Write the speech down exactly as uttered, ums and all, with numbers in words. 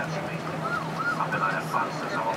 catch me. I've been like a fun since I was